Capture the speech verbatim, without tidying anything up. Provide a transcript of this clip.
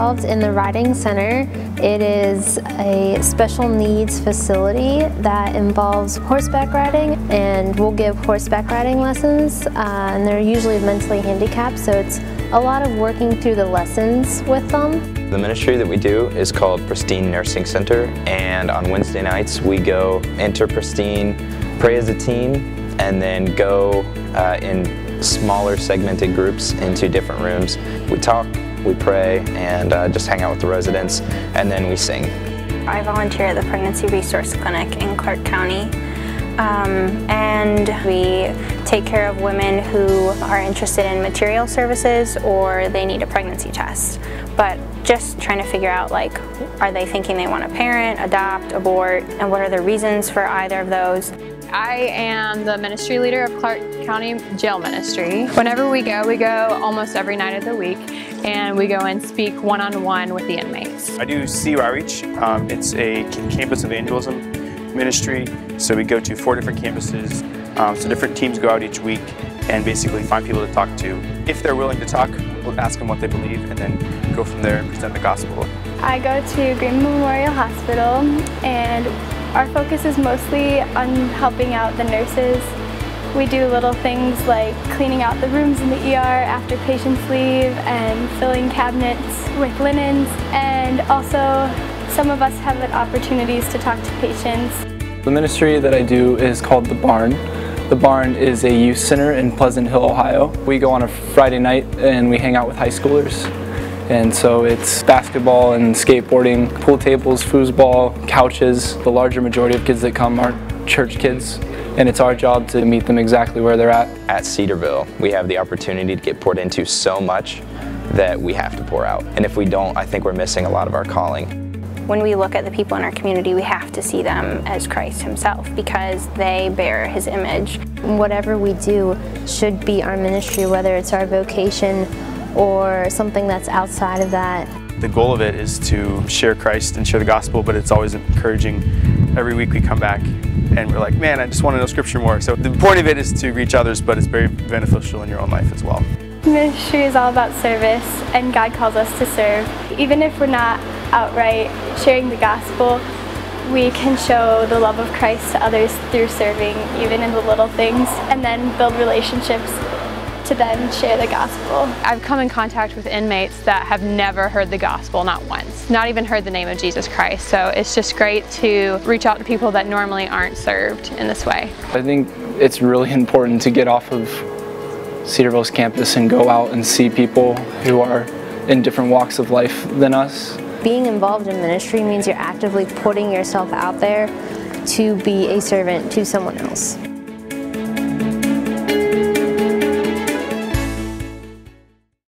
involved in the Riding Center. It is a special needs facility that involves horseback riding, and we'll give horseback riding lessons, uh, and they're usually mentally handicapped, so it's a lot of working through the lessons with them. The ministry that we do is called Pristine Nursing Center, and on Wednesday nights we go enter Pristine, pray as a team, and then go uh, in smaller segmented groups into different rooms. We talk, we pray, and uh, just hang out with the residents, and then we sing. I volunteer at the Pregnancy Resource Clinic in Clark County, um, and we take care of women who are interested in material services or they need a pregnancy test. But just trying to figure out, like, are they thinking they want to parent, adopt, abort, and what are the reasons for either of those? I am the ministry leader of Clark County Jail Ministry. Whenever we go, we go almost every night of the week, and we go and speak one-on-one with the inmates. I do C U Outreach. Um, it's a campus evangelism ministry, so we go to four different campuses. Um, so different teams go out each week and basically find people to talk to. If they're willing to talk, we'll ask them what they believe and then go from there and present the gospel. I go to Green Memorial Hospital, and our focus is mostly on helping out the nurses. We do little things like cleaning out the rooms in the E R after patients leave and filling cabinets with linens, and also some of us have the opportunities to talk to patients. The ministry that I do is called The Barn. The Barn is a youth center in Pleasant Hill, Ohio. We go on a Friday night and we hang out with high schoolers. And so it's basketball and skateboarding, pool tables, foosball, couches. The larger majority of kids that come aren't church kids, and it's our job to meet them exactly where they're at. At Cedarville, we have the opportunity to get poured into so much that we have to pour out. And if we don't, I think we're missing a lot of our calling. When we look at the people in our community, we have to see them as Christ himself because they bear his image. Whatever we do should be our ministry, whether it's our vocation or something that's outside of that. The goal of it is to share Christ and share the gospel, but it's always encouraging. Every week we come back and we're like, man, I just want to know scripture more. So the point of it is to reach others, but it's very beneficial in your own life as well. Ministry is all about service, and God calls us to serve. Even if we're not outright sharing the gospel, we can show the love of Christ to others through serving, even in the little things, and then build relationships to then share the gospel. I've come in contact with inmates that have never heard the gospel, not once, not even heard the name of Jesus Christ. So it's just great to reach out to people that normally aren't served in this way. I think it's really important to get off of Cedarville's campus and go out and see people who are in different walks of life than us. Being involved in ministry means you're actively putting yourself out there to be a servant to someone else.